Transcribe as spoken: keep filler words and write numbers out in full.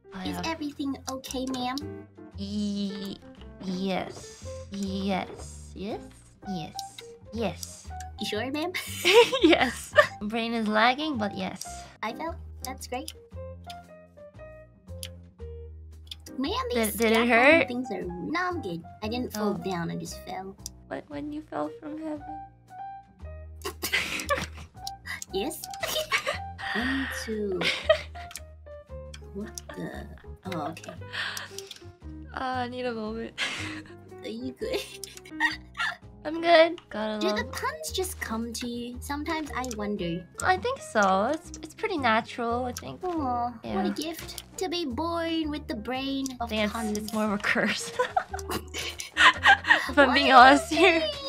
Oh, Is yeah. everything okay, ma'am? E yes. Yes. Yes. Yes. Yes. You sure, ma'am? Yes. Brain is lagging, but yes. I felt that's great. Man, these Did, did it scaffolding hurt? things are not good. I didn't fall Oh. down, I just fell. What, when you fell from heaven? Yes? One, two. What the? Oh, okay. Ah, I need a moment. Are you good? I'm good. Gotta Do love. the puns just come to you? Sometimes I wonder. I think so. It's it's pretty natural. I think. Oh, Yeah. what a gift to be born with the brain I of think it's, puns. it's more of a curse. If I'm being honest here.